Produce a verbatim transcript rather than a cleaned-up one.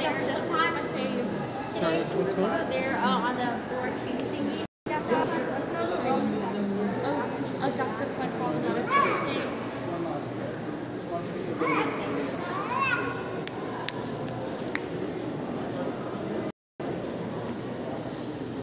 there sometime. Sorry, what's We going go on? there uh, on the